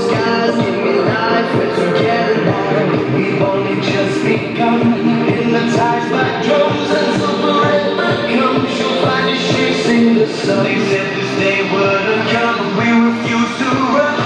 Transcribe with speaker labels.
Speaker 1: skies, give me life, let's forget it all. We've only just begun, hypnotized by drums until forever comes. She'll find us chasing the sun. They said this day wouldn't come, but we refuse to run.